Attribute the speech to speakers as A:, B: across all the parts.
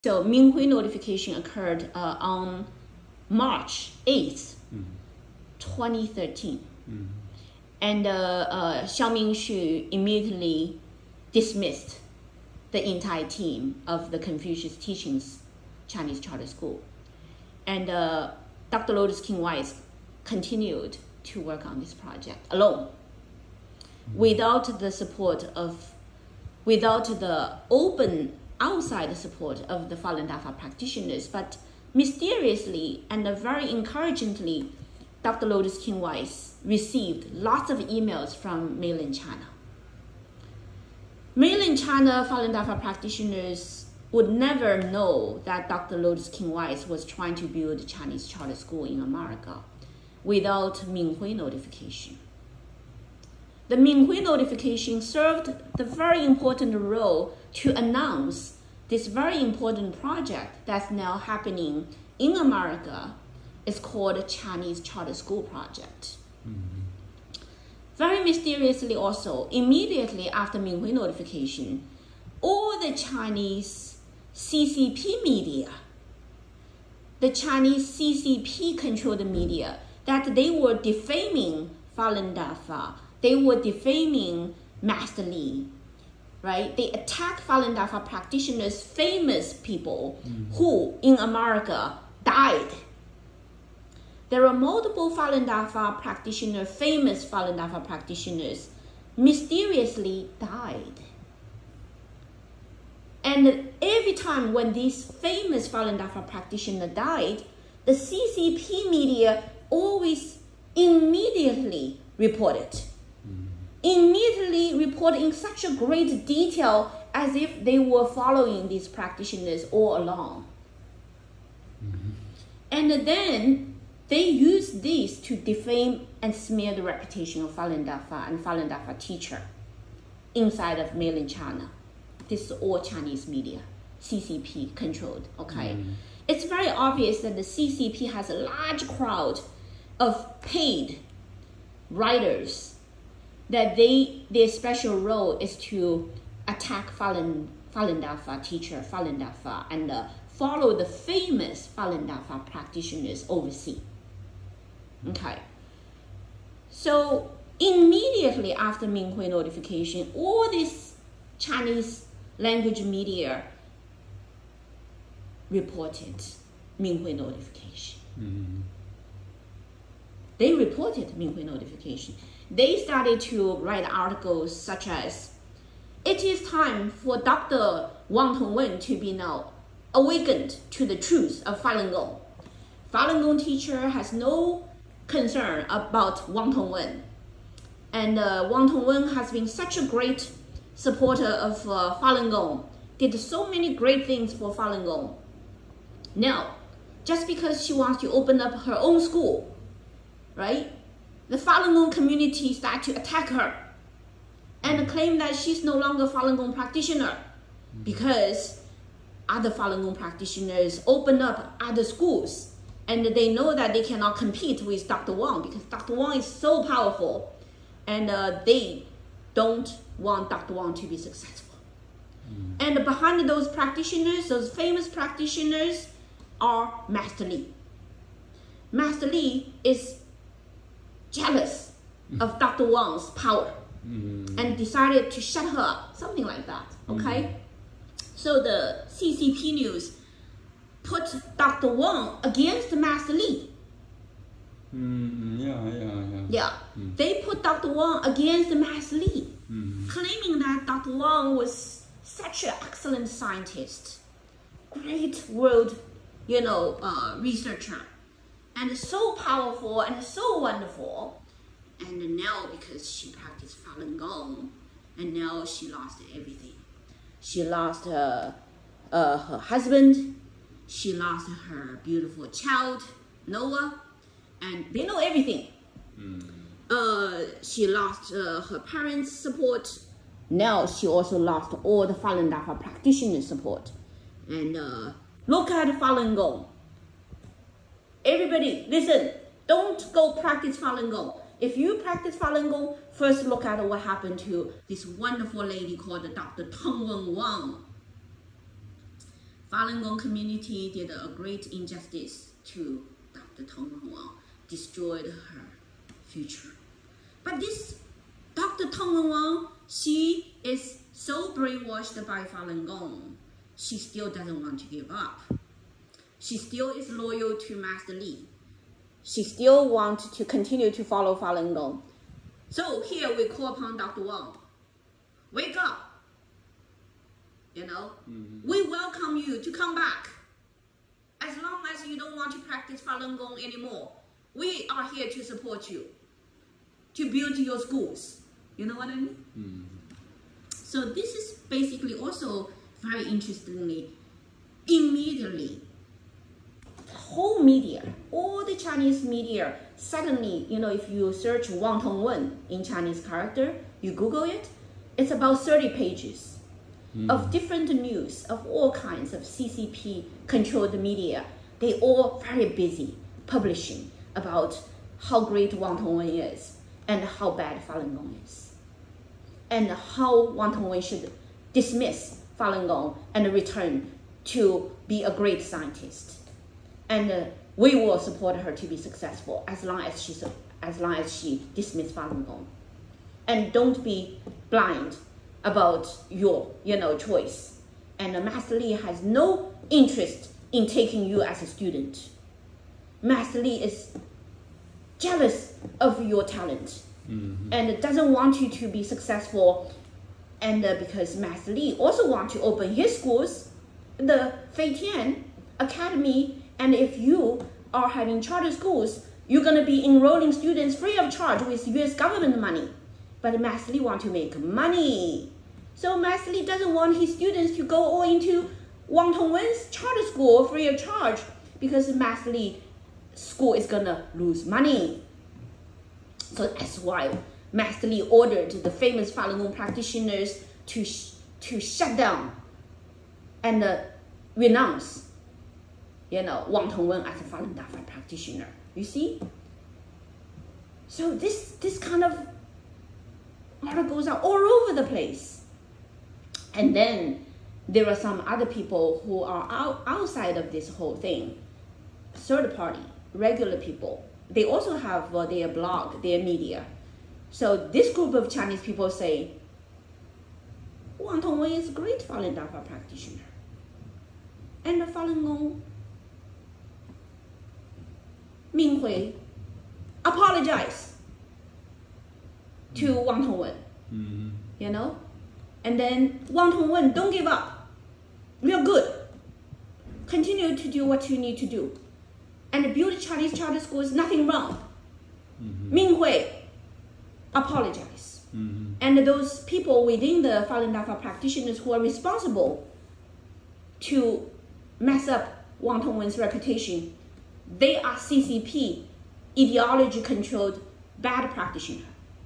A: So Minghui notification occurred on March 8th, 2013. And Xiaoming Xu immediately dismissed the entire team of the Confucius Teachings Chinese Charter School. And Dr. Lotus King Wise continued to work on this project alone, without the support of, without the open outside support of the Falun Dafa practitioners. But mysteriously and very encouragingly, Dr. Lotus King Wise received lots of emails from mainland China. Mainland China Falun Dafa practitioners would never know that Dr. Lotus King Wise was trying to build a Chinese charter school in America without Minghui notification. The Minghui notification served the very important role to announce this very important project that's now happening in America. It's called Chinese Charter School Project. Very mysteriously also, immediately after Minghui notification, all the Chinese CCP media, the Chinese CCP-controlled media, that they were defaming Falun Dafa, they were defaming Master Li, right? They attack Falun Dafa practitioners, famous people who in America died. There are multiple Falun Dafa practitioners, famous Falun Dafa practitioners, mysteriously died. And every time when these famous Falun Dafa practitioners died, the CCP media always immediately reported. Immediately report in such a great detail as if they were following these practitioners all along. And then they use this to defame and smear the reputation of Falun Dafa and Falun Dafa teacher inside of mainland China. This is all Chinese media, CCP controlled, okay? It's very obvious that the CCP has a large crowd of paid writers, that their special role is to attack Falun Dafa teacher, Falun Dafa, and follow the famous Falun Dafa practitioners overseas. Okay. So immediately after Minghui notification, all this Chinese language media reported Minghui notification. They reported Minghui notification. They started to write articles such as, "It is time for Dr. Wang Tongwen to be now awakened to the truth of Falun Gong. Falun Gong teacher has no concern about Wang Tongwen. And Wang Tongwen has been such a great supporter of Falun Gong, did so many great things for Falun Gong. Now, just because she wants to open up her own school, right? The Falun Gong community start to attack her and claim that she's no longer Falun Gong practitioner because other Falun Gong practitioners open up other schools and they know that they cannot compete with Dr. Wang because Dr. Wang is so powerful and they don't want Dr. Wang to be successful. And behind those practitioners, those famous practitioners, are Master Li. Master Li is jealous of Dr. Wang's power and decided to shut her up, something like that, okay? So the CCP News put Dr. Wang against Master Li. Yeah. They put Dr. Wang against Master Li, claiming that Dr. Wang was such an excellent scientist, great world, researcher, and so powerful and so wonderful. And now because she practiced Falun Gong, and now she lost everything. She lost her husband, she lost her beautiful child, Noah, and they know everything. She lost her parents' support. Now she also lost all the Falun Dafa practitioner support. And look at Falun Gong. Everybody, listen, don't go practice Falun Gong. If you practice Falun Gong, first look at what happened to this wonderful lady called Dr. Tongwen Wang. Falun Gong community did a great injustice to Dr. Teng Wenwang, destroyed her future. But this Dr. Teng Wenwang, she is so brainwashed by Falun Gong, she still doesn't want to give up. She still is loyal to Master Li. She still wants to continue to follow Falun Gong. So here we call upon Dr. Wang. Wake up. You know, we welcome you to come back. As long as you don't want to practice Falun Gong anymore, we are here to support you, to build your schools. You know what I mean? So this is basically also very interestingly, immediately, the whole media, all the Chinese media, suddenly, you know, if you search Wang Tongwen in Chinese character, you Google it, it's about 30 pages. Of different news of all kinds of CCP controlled media. They all very busy publishing about how great Wang Tongwen is and how bad Falun Gong is. And how Wang Tongwen should dismiss Falun Gong and return to be a great scientist. And we will support her to be successful as long as she dismisses Falun Gong. And don't be blind about your, choice. And Master Li has no interest in taking you as a student. Master Li is jealous of your talent and doesn't want you to be successful. And because Master Li also wants to open his schools, the Fei Tian Academy, and if you are having charter schools, you're going to be enrolling students free of charge with US government money. But Master Li wants to make money. So Master Li doesn't want his students to go all into Wang Tongwen's charter school free of charge because Master Li school is going to lose money. So that's why Master Li ordered the famous Falun Gong practitioners to shut down and renounce, Wang Tongwen as a Falun Dafa practitioner. You see? So this kind of articles are all over the place. And then there are some other people who are outside of this whole thing, third party, regular people. They also have their blog, their media. So this group of Chinese people say, Wang Tongwen is a great Falun Dafa practitioner. And the Falun Gong, Ming Hui, apologize to Wang Tongwen, And then Wang Tongwen, don't give up. Real good. Continue to do what you need to do. And build Chinese charter schools, nothing wrong. Ming Hui, apologize. And those people within the Falun Dafa practitioners who are responsible to mess up Wang Tongwen's reputation, they are CCP, ideology-controlled bad practitioner.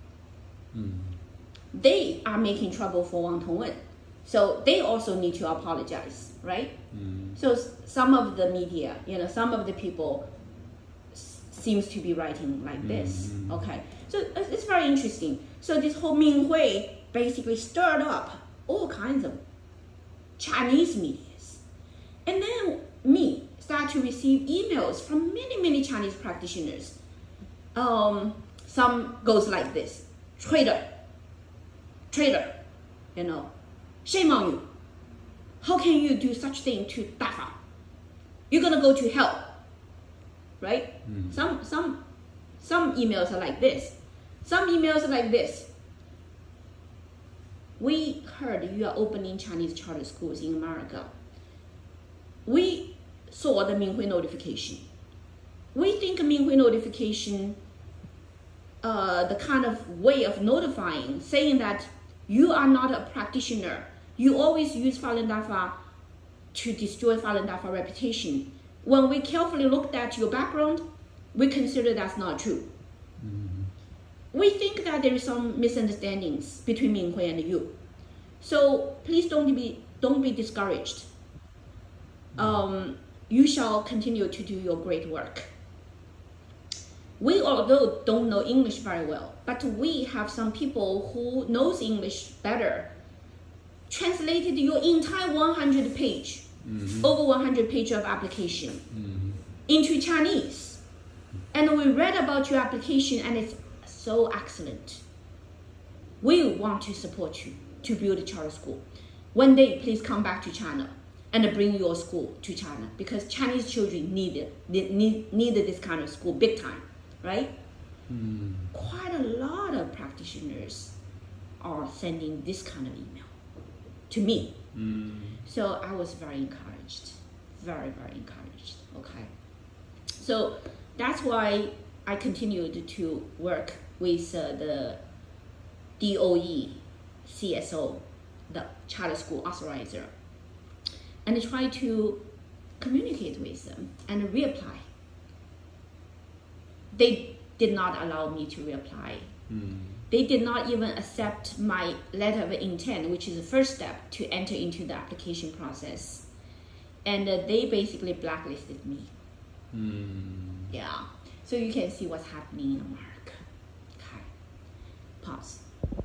A: They are making trouble for Wang Tongwen. So they also need to apologize, right? So some of the media, some of the people seems to be writing like this. Okay, so it's very interesting. So this whole Ming Hui basically stirred up all kinds of Chinese medias. And then me start to receive emails from many Chinese practitioners. Some goes like this: traitor, shame on you. How can you do such thing to Dafa? You're gonna go to hell, right? Some emails are like this. Some emails are like this: we heard you are opening Chinese charter schools in America. We saw the Ming Hui notification. We think Ming Hui notification, the kind of way of notifying, saying that you are not a practitioner. You always use Falun Dafa to destroy Falun Dafa reputation. When we carefully looked at your background, we consider that's not true. We think that there is some misunderstandings between Ming Hui and you. So please don't be discouraged. You shall continue to do your great work. We although don't know English very well, but we have some people who knows English better, translated your entire 100 page over 100 pages of application into Chinese. And we read about your application and it's so excellent. We want to support you to build a charter school. One day, please come back to China and bring your school to China, because Chinese children need this kind of school big time, right? Quite a lot of practitioners are sending this kind of email to me. So I was very encouraged, very, very encouraged, okay? So that's why I continued to work with the DOE, CSO, the charter school authorizer, and try to communicate with them and reapply. They did not allow me to reapply. They did not even accept my letter of intent, which is the first step to enter into the application process. And they basically blacklisted me. Yeah. So you can see what's happening in America.